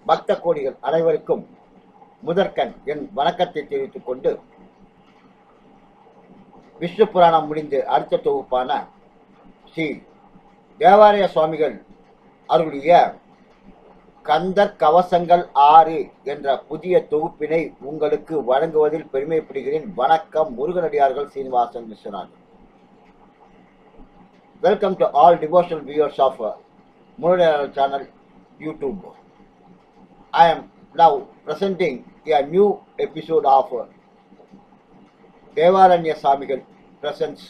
பக்த கோடிகள் அனைவருக்கும் முதற்கண் என் வணக்கத்தை தெரிவித்துக் கொண்டு, விஷ்ணு புராணம் முடிந்து அடுத்த தொகுப்பான ஸ்ரீ தேவாலய சுவாமிகள் அருளிய கந்தர் கவசங்கள் 6 என்ற புதிய தொகுப்பினை உங்களுக்கு வழங்குவதில் பெருமைப்படுகிறேன். வணக்கம். முருகனடியார்கள் Srinivasan Viswanathan. Welcome to all devotional viewers of Muruganadiyaral channel YouTube. I am now presenting a new episode of Devalanya Swamigal presents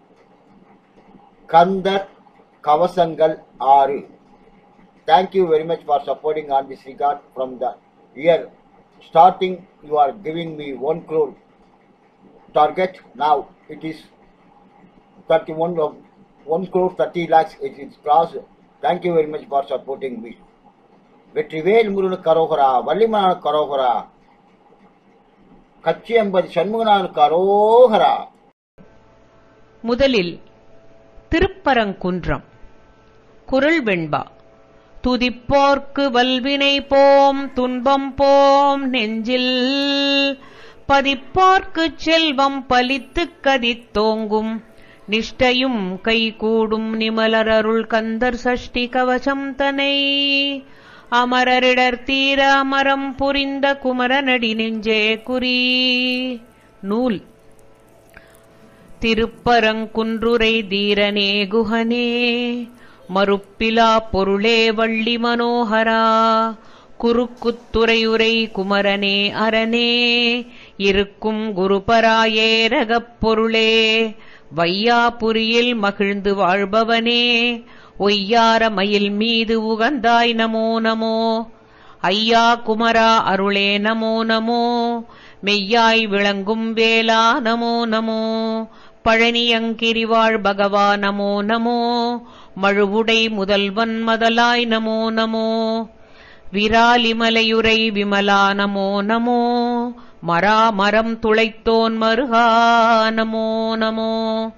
Kandar Kavasangal 6. Thank you very much for supporting on this regard. From the year starting, you are giving me 1 crore target. Now it is 1 crore 30 lakhs. It is crossed. Thank you very much for supporting me. Vetrivel முருகனு கரோகரா, வள்ளிமனான கரோகரா, கச்சியம்பதி சண்முகனான கரோகரா. முதலில் திருப்பரங்குன்றம். குறள் வெண்பா. துதிப்போர்க்கு வல்வினை போம் துன்பம் போம் நெஞ்சில், பதிப்போர்க்குச் செல்வம் பலித்துக் கதித்தோங்கும், நிஷ்டையும் கைகூடும் நிமலர் அருள் கந்தர் சஷ்டி கவசம் தனை, அமரரிடர் தீர அமரம் புரிந்த குமரனடி நெஞ்சே குறி. நூல். திருப்பரங்குன்றுரை தீரனே குஹனே, மறுப்பிலா பொருளே வள்ளி மனோகரா, குறுக்குத்துறையுரை குமரனே அரணே, இருக்கும் குருபராயேரகப் பொருளே, வையாபுரியில் மகிழ்ந்து வாழ்பவனே, ஒய்யார மயில் மீது உகந்தாய் நமோ நமோ, ஐயா குமரா அருளே நமோ நமோ, மெய்யாய் விளங்கும் வேளா நமோ நமோ, பழனியங்கிரிவாழ் பகவா நமோ நமோ, மழுவுடை முதல்வன் மதலாய் நமோ நமோ, விராலிமலையுரை விமலா நமோ நமோ, மராமரம் துளைத்தோன் மருகா நமோ நமோ,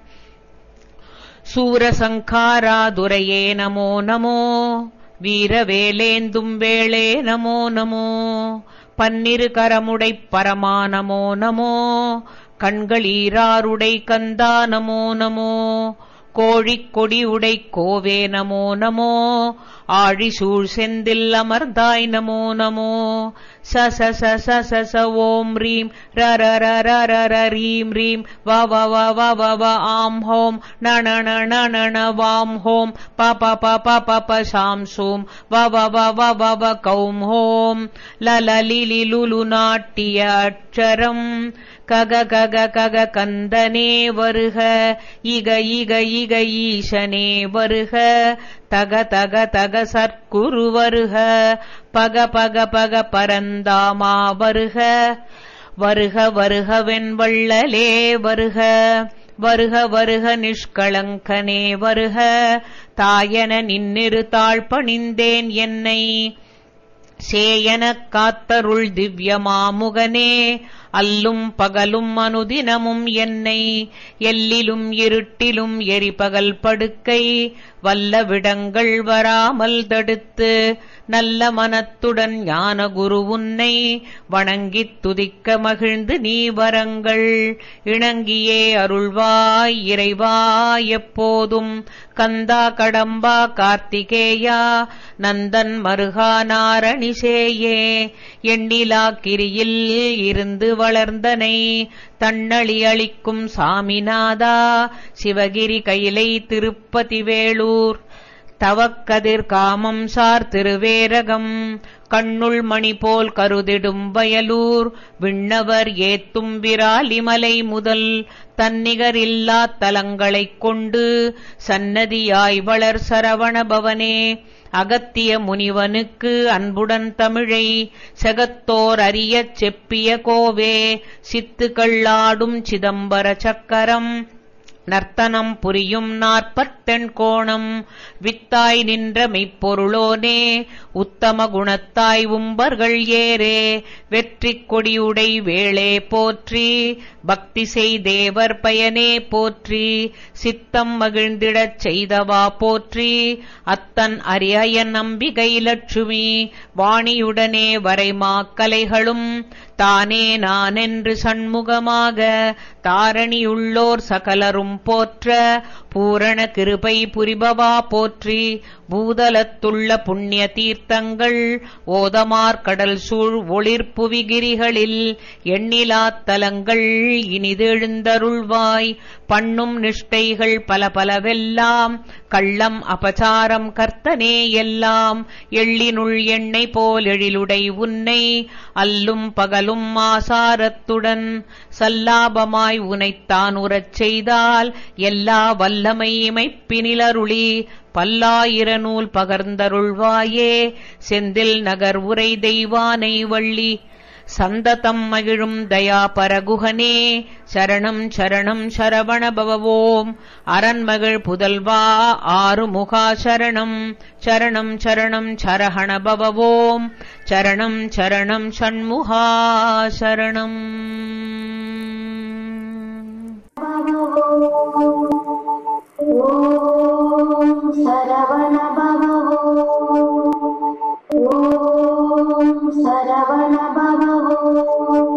சூரசங்காரா துரையே நமோ நமோ, வீரவேலேந்தும் வேளே நமோ நமோ, பன்னிரு கரமுடைப் பரமா நமோ நமோ, கண்களீராருடை கந்தா நமோ நமோ, கோழிக் கொடியுடை கோவே நமோ நமோ, ஆழிசூழ் செந்தில் அமர்ந்தாய் நமோ நமோ, சச சச சச ஓம் ரீம் ரர ரர ரர ரீம் ரீம் வ வ வ வ வ வ ஆம் ஹோம் நண நண நண வாம் ஹோம் ப ப ப ப ப ப சாம் சோம் வ வ வ வ வ வ கௌம் ஹோம் லல லிலி லுலு நாட்டிய அட்சரம் கக கக கக கந்தனே வருக, இக இக இக ஈசனே வருக, தக தக தக சற்குரு வருக, பக பக பக பரந்தாமா வருக, வருக வருக வெண்வள்ளலே வருக, வருக வருக நிஷ்களங்கனே வருக, தாயன நின்னிரு தாழ் பணிந்தேன் என்னை, சேயனக் காத்தருள் திவ்யமாமுகனே, அல்லும் பகலும் அனுதினமும் என்னை, எல்லிலும் இருட்டிலும் எரிபகல் படுக்கை, வல்ல விடங்கள் வராமல் தடுத்து, நல்ல மனத்துடன் ஞான குரு உன்னை வணங்கித் துதிக்க மகிழ்ந்து நீ வரங்கள் இணங்கியே அருள்வாய் இறைவா எப்போதும், கந்தா கடம்பா கார்த்திகேயா நந்தன் மருகா நாரணிசேயே, எண்ணிலா கிரியில் இருந்து வளர்ந்தனை தன்னளி அளிக்கும் சாமிநாதா, சிவகிரி கையிலை திருப்பதி வேளூர், தவக்கதிர் காமம் சார் திருவேரகம், கண்ணுள் மணி போல் கருதிடும் வயலூர், விண்ணவர் ஏத்தும் விராலிமலை முதல் தன்னிகரில்லா தலங்களைக் கொண்டு, சன்னதியாய் வளர் சரவணபவனே, அகத்திய முனிவனுக்கு அன்புடன் தமிழை செகத்தோர் அறியச் செப்பிய கோவே, சித்துக்கள்ளாடும் சிதம்பர சக்கரம் நர்த்தனம் புரியும் 40 கோணம் வித்தாய் நின்ற மெய்ப்பொருளோனே உத்தம குணத்தாய் உம்பர்கள் ஏரே வெற்றி கொடியுடை வேளே போற்றி பக்தி செய்தேவர் பயனே போற்றி சித்தம் மகிழ்ந்திடச் செய்தவா போற்றி அத்தன் அரியன் அம்பிகை லட்சுமி வாணியுடனே வரைமாக்கலைகளும் தானே நானென்று சண்முகமாக தாரணியுள்ளோர் சகலரும் போற்ற பூரண கிருபை புரிபவா போற்றி பூதலத்துள்ள புண்ணிய தீர்த்தங்கள் ஓதமார் கடல் சூழ் ஒளிர்புவிகிரிகளில் எண்ணிலாத் தலங்கள் இனிதெழுந்தருள்வாய் பண்ணும் நிஷ்டைகள் பல பலவெல்லாம் கள்ளம் அபசாரம் கர்த்தனே எல்லாம் எள்ளினுள் எண்ணெய் போல் எழிலுடை உன்னை அல்லும் பகலும் ஆசாரத்துடன் சல்லாபமாய் உனைத்தான் உறச் செய்தால் எல்லா வல்லமை இமைப்பினிலருளி பல்லாயிர நூல் பகர்ந்தருள்வாயே செந்தில் நகர் உரை தெய்வானை வள்ளி சந்ததம் மகிழும் தயா பரகுகனே சரணம் சரணம் சரவண பவவோம் அரண்மகிழ் புதல்வா ஆறுமுகா சரணம் சரணம் சரணம் சரஹண பவவோம் சரணம் சரணம் ஷண்முகா சரணம். ஓம் சரவண பவவோ ஓம் சரவண பவவோ